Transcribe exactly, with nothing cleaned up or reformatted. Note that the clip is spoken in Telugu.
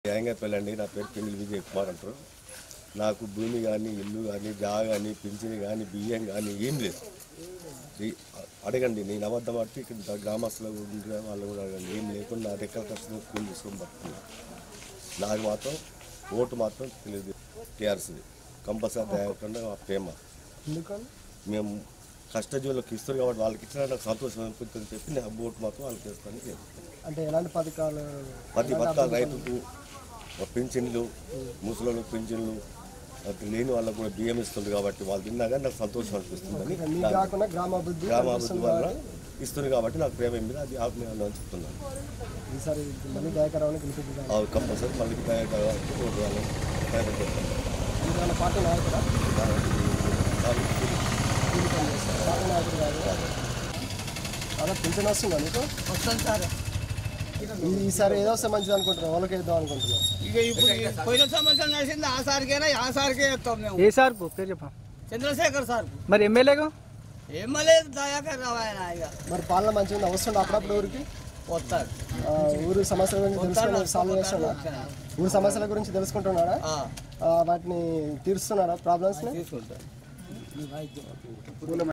తేంగపల్లి అండి. నా పేరు పెంగిలి విజయ్ కుమార్ అంటారు. నాకు భూమి కానీ ఇల్లు కానీ జాగా కానీ పింఛని కానీ బియ్యం కానీ ఏం లేదు. అడగండి, నేను అబద్ధం పట్టి ఇక్కడ గ్రామస్తులు ఉండే వాళ్ళు కూడా అడగండి. ఏం లేకుండా నా రెక్కల కష్టం కూలి తీసుకొని పడుతున్నాను. నాకు మాత్రం ఓటు మాత్రం తెలియదు. టీఆర్ఎస్ది కంపల్సరీ తేకుండా మా ప్రేమ. మేము కష్టజీవులకు ఇస్తారు కాబట్టి వాళ్ళకి ఇచ్చిన నాకు సంతోషం అనిపిస్తుంది చెప్పి నేను ఓటు మాత్రం వాళ్ళకి వేస్తాను. అంటే ఎలాంటి పథకాలు? ప్రతి పథకాలు రైతుకు పింఛన్లు, ముసలు పింఛన్లు లేని వాళ్ళకు కూడా బియ్యం ఇస్తుంది కాబట్టి వాళ్ళు తిన్నా కానీ నాకు సంతోషం అనిపిస్తుందని గ్రామాభివృద్ధి గ్రామాభివృద్ధి వల్ల ఇస్తుంది కాబట్టి నాకు ప్రేమ మీద అది ఆత్మీయాన్ని అంచుతున్నాను. ఈసారి మళ్ళీ దయాకరావుని కంపల్సరీ మళ్ళీ దయాకరావు పార్టీ నాయకుడా? అలా పింఛన్ వస్తుందా నీకు? వస్తుంది సార్. ఈసారి ఏదో వస్తే మంచిది అనుకుంటున్నాం, వాళ్ళకి వేద్దాం అనుకుంటున్నాం. ఇక ఇప్పుడు పోయిన సంవత్సరం నడిచింది ఆ సార్కేనా ఆ సార్కే వేస్తాం మేము. ఏ సార్ పేరు చెప్పా? చంద్రశేఖర్ సార్. మరి ఎమ్మెల్యేగా ఎమ్మెల్యే దయాకర్ రావు ఆయన. ఇక మరి పాలన మంచిగా వస్తుండే అప్పుడప్పుడు ఊరికి వస్తారు. ఊరు సమస్యల గురించి తెలుసుకుని సాల్వ్ చేస్తున్నా ఊరు సమస్యల గురించి తెలుసుకుంటున్నారా? వాటిని తీరుస్తున్నారా ప్రాబ్లమ్స్? తీసుకుంటారు.